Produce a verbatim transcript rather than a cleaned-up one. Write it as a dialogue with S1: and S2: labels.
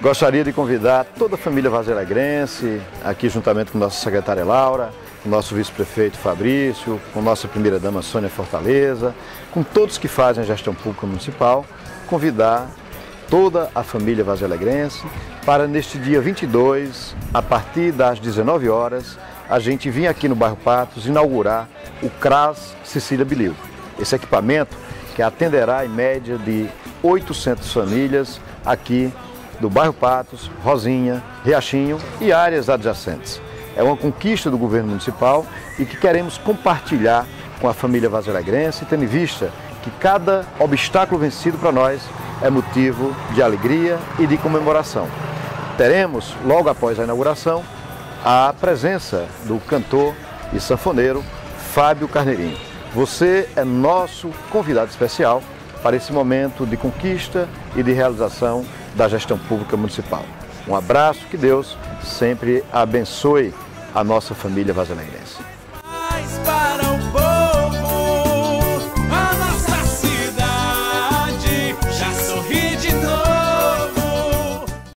S1: Gostaria de convidar toda a família vazilaegrense, aqui juntamente com nossa secretária Laura, com nosso vice-prefeito Fabrício, com nossa primeira-dama Sônia Fortaleza, com todos que fazem a gestão pública municipal, convidar toda a família vazilaegrense para neste dia vinte e dois, a partir das dezenove horas, a gente vir aqui no bairro Patos inaugurar o CRAS Cecília Bilil. Esse equipamento que atenderá em média de oitocentas famílias aqui do bairro Patos, Rosinha, Riachinho e áreas adjacentes. É uma conquista do governo municipal e que queremos compartilhar com a família vazilaegrense, tendo em vista que cada obstáculo vencido para nós é motivo de alegria e de comemoração. Teremos, logo após a inauguração, a presença do cantor e sanfoneiro Fábio Carneirinho. Você é nosso convidado especial para esse momento de conquista e de realização da gestão pública municipal. Um abraço, que Deus sempre abençoe a nossa família vazilaegrense.